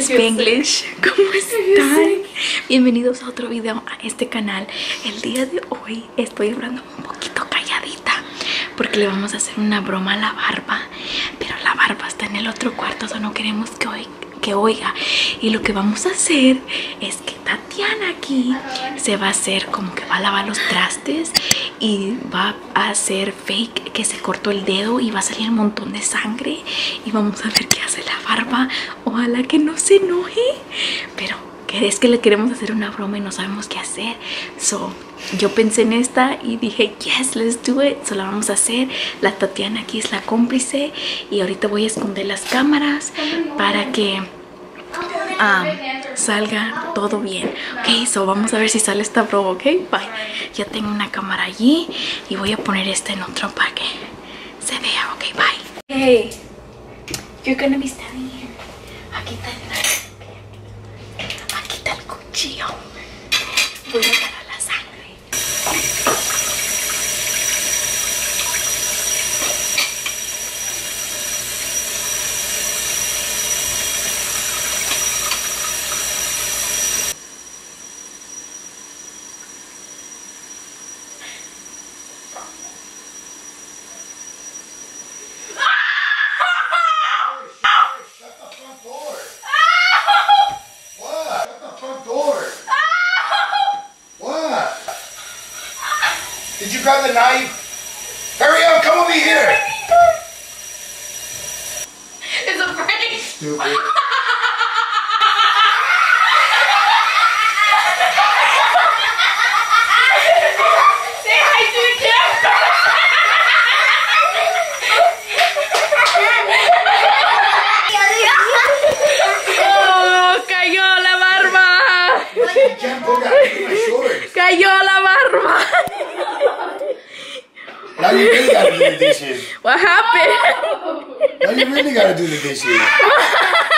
Spanglish, ¿cómo están? Bienvenidos a otro video a este canal. El día de hoy estoy hablando un poquito calladita porque le vamos a hacer una broma a la barba, pero la barba está en el otro cuarto, o no queremos que oiga. Y lo que vamos a hacer es que Tatiana aquí se va a hacer como que va a lavar los trastes y va a hacer fake que se cortó el dedo y va a salir un montón de sangre y vamos a ver qué hace la barba. Ojalá que no se enoje, pero es que le queremos hacer una broma y no sabemos qué hacer. Yo pensé en esta y dije yes, let's do it. La vamos a hacer. La Tatiana aquí es la cómplice y ahorita voy a esconder las cámaras para que salga todo bien. Ok, vamos a ver si sale esta broma. Ok, bye. Ya tengo una cámara allí y voy a poner esta en otro para que se vea. Ok, bye. Hey, you're gonna be standing here. Aquí está el cuchillo. Voy a agarrar la sangre. Did you grab the knife? Hurry up, come over here! It's a prank! Stupid. Say hi to the camera! ¡Oh! ¡Cayó la barba! You can't pull that in my shorts. ¡Cayó la barba! Now you really gotta do the dishes. What happened? Now you really gotta do the dishes.